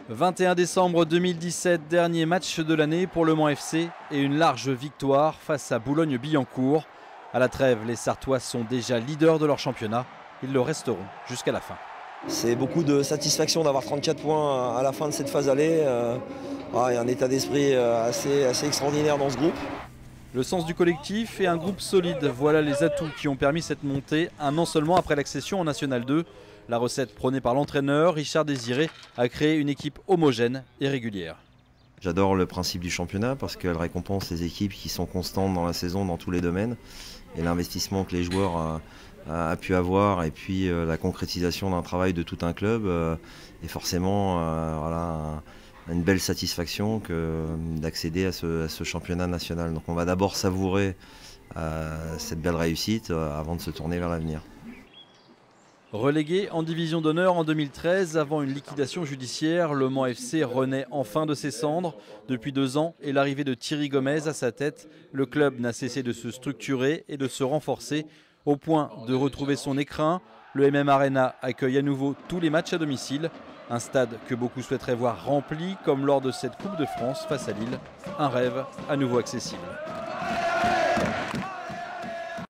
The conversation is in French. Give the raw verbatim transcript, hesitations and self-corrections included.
vingt et un décembre deux mille dix-sept, dernier match de l'année pour Le Mans F C et une large victoire face à Boulogne-Billancourt. À la trêve, les Sartois sont déjà leaders de leur championnat. Ils le resteront jusqu'à la fin. C'est beaucoup de satisfaction d'avoir trente-quatre points à la fin de cette phase aller. Il y a un état d'esprit assez, assez extraordinaire dans ce groupe. Le sens du collectif et un groupe solide, voilà les atouts qui ont permis cette montée un an seulement après l'accession en National deux. La recette prônée par l'entraîneur, Richard Désiré, a créé une équipe homogène et régulière. J'adore le principe du championnat parce qu'elle récompense les équipes qui sont constantes dans la saison dans tous les domaines. Et l'investissement que les joueurs a, a, a pu avoir et puis euh, la concrétisation d'un travail de tout un club euh, est forcément euh, voilà, un, une belle satisfaction que d'accéder à ce, à ce championnat national. Donc on va d'abord savourer euh, cette belle réussite euh, avant de se tourner vers l'avenir. Relégué en division d'honneur en deux mille treize, avant une liquidation judiciaire, Le Mans F C renaît enfin de ses cendres. Depuis deux ans et l'arrivée de Thierry Gomez à sa tête, le club n'a cessé de se structurer et de se renforcer au point de retrouver son écrin. Le M M Arena accueille à nouveau tous les matchs à domicile. Un stade que beaucoup souhaiteraient voir rempli comme lors de cette Coupe de France face à Lille. Un rêve à nouveau accessible.